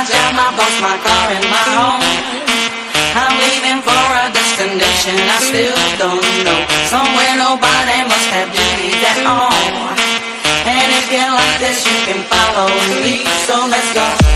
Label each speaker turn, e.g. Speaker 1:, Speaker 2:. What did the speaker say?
Speaker 1: job, my boss, my car, and my home. I'm leaving for a destination I still don't know. Somewhere nobody must have duties at all. And if you like this, you can follow me. So let's go.